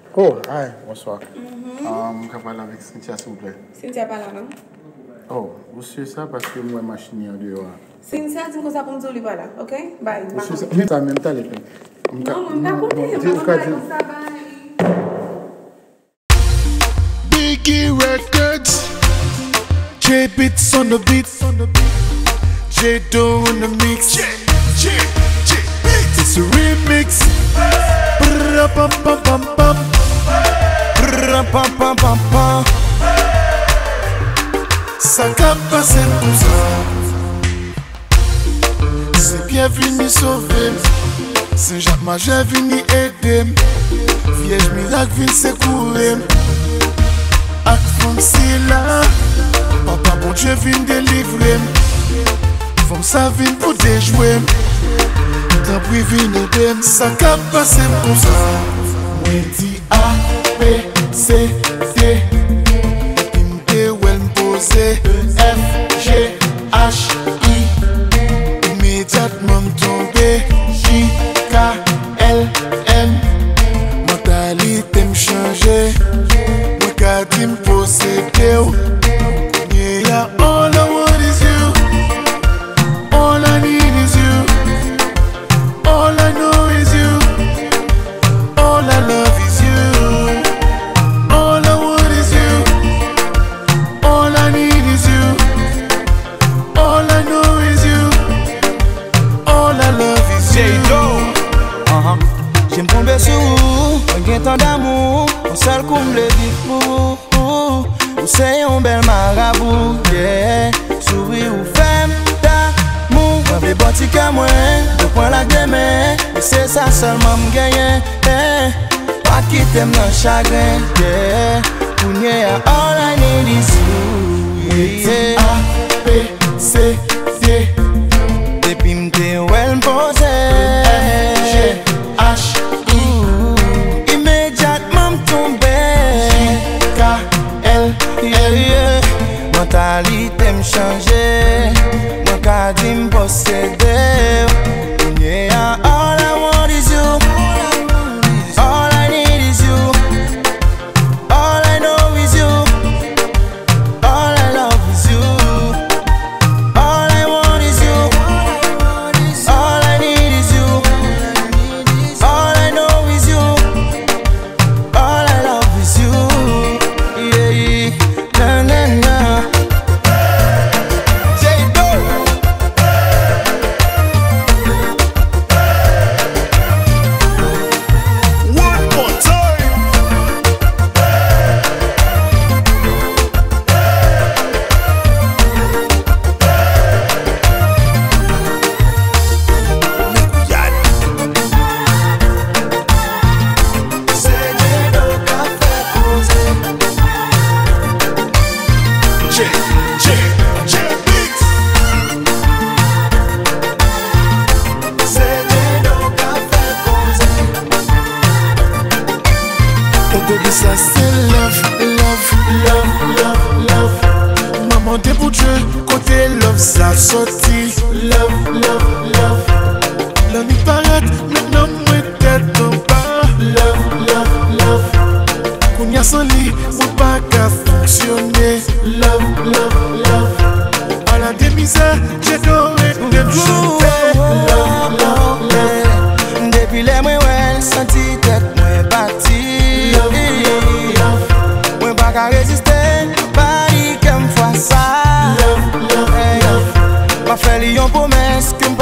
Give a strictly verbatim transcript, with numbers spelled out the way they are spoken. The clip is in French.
Oh, hi, bonsoir. Je vais parler avec Cynthia, s'il vous plaît. Cynthia pas là, non? Oh, vous suivez ça parce que moi, ma machine est en dehors. Cynthia, dis moi ça pour me dire, pas là, ok? Bye. Vous suivez ça, même temps, même temps, les peines. Non, je ne vais pas compter, je ne vais pas parler comme ça, bye. Biggie Records, J Beats on the beat, J Do on the mix. J, J, J Beats. It's a remix. Brrra pam pam pam pam. Brrra pam pam pam pam. Ça cap passer comme ça. C'est bienvenu sauver. Saint-Jacques Major venu aider. Vierge miracle vient secourir. Ak femme c'est là. Papa bon Dieu vient délivrer. Femme ça vient pour déjouer. Tant pis vient aider. Ça cap passer comme ça. Moi dit A, B, C, D. Et m'te ou elle m'pose F, G, H, I. Immédiatement m'tombe J, K, L, M. Mentalité m'changer. Moi qu'à m'posséder. Yeah, all I want is you. All I need is you. All I know is you. All I love is you. All I want is you. All I need is you. All I know is you. All I love is you. Uh-huh. J'aime tomber sur vous, un gain tant d'amour, un seul coup me le vit pour vous. Vous c'est un bel marabout, yeah. Sourire ou femme d'amour. Moi vais bâtir qu'à moi, de point la gamme. Et c'est ça seulement me gagne, eh. Pas quitter mon chagrin, yeah. Pour nier all I need is you, yeah, yeah. A, B, C, D. Depuis m'te ou elle m'pose F, G, H, I. Immédiatement m'tombe K, L, yeah, yeah. Mentalité m'changer. Moi qu'à dit m'posséder. Yeah, all I want is you. All I need is you. All I know is you. All I love is you. All I want is you. All I need is you. All I know is you. All I love is you. Yeah, na na na. J Do. One more time. J, J, J Beats. Oh baby ça c'est love, love, love, love, love. Maman des bouts de jeu, côté love ça sorti. Love, love, love. La nuit paraît, maintenant moi tête en bas. Love, love, love. Qu'on y a son lit, mon pas qu'à fonctionner. Love, love, love. À la démisère, j'ai doré, j'ai chanté. Love, love, love. Depuis les mois, ouais, senti tête, moi bâti. Moi pas qu'à résister, pas y qu'à me faire ça. Love, love, love. Ma fait lion promesse que